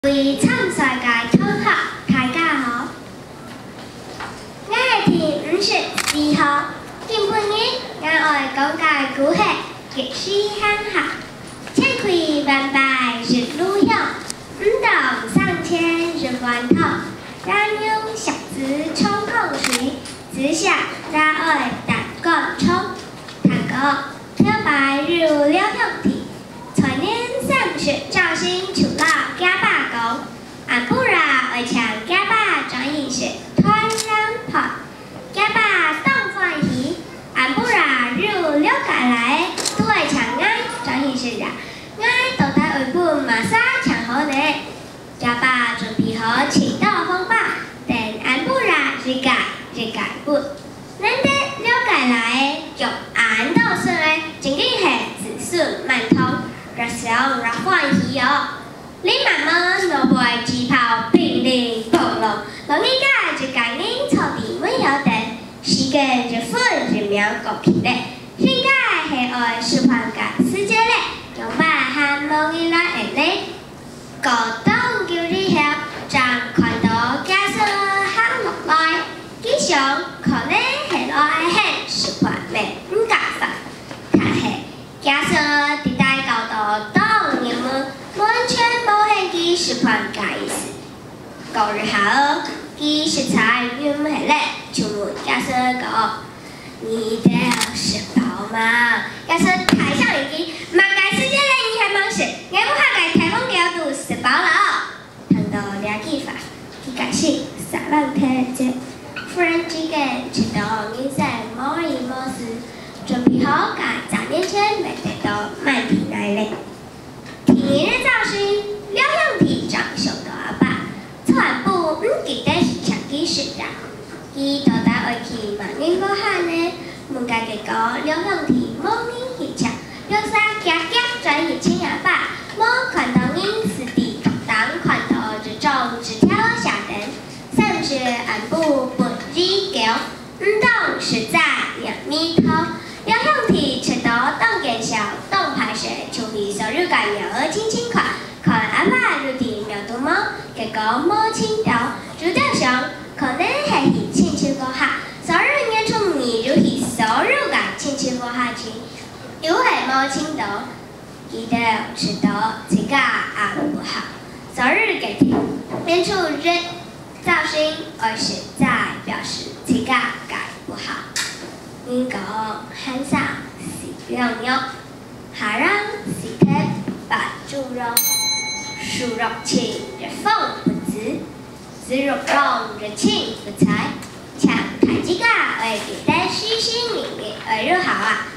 为参赛界同学大家好，我的题目是4号。今半日我爱讲解句是历史汉学，千开万拜日路向，五道上千日万头，然用小字冲空水，只想然爱胆干冲，谈个挑白日了向题，才年30兆星出老家把讲，俺不然爱抢家把转饮是团然跑，家把当欢喜，俺不然日了解来，都爱抢爱转饮是呀，爱到台外本马上抢好呢，家把准备好请到风暴，等俺不然日改本，咱得了解来，就俺到顺来，正经是子孙满通。热想热欢喜哦！你慢慢落袂只泡乒铃乓啷，老人家就讲恁草地没有等，时间就分一秒过去嘞。现在是爱舒缓个世界嘞，用把汉梦以来的嘞，高档叫你晓，将看到假设喊落来，吉祥可能是来很舒缓嘞，唔加法，但是假设伫大高度当人们完全无限期舒缓个意思。高日后，其食材原系嘞，就问假设讲，你的是饱吗？假设台上已经马改世界嘞，你还忙事，我不怕改台风给我都吃饱了哦。谈到了解法，佢解释撒浪听者，忽然之间知道你在某一某事，准备好改3年前没得到卖皮来嘞。天的造型，了向题长上到阿爸，全部唔记得是长期时的。伊到达回去嘛，人无喊呢，问家己讲了向题无人去抢，了啥夹转去请阿爸，无看到人是伫当看到这种纸条下等，甚至按部不离教，唔懂实在两米头。了向题吃到当见小当拍摄，就比收入感秒额轻快，看阿爸入地秒多么，结果摸清掉，主调上可能系以轻轻过下，收入年初你如以收入感轻轻过下去，又系摸清到，记得吃到自家也不好，收入给题，年初人造型而是在表示自家改不好。因讲汉上是良药，下人是特白猪肉，树肉轻日风不止，子肉肉日轻不才，抢台之家而给得虚心明明而又好啊！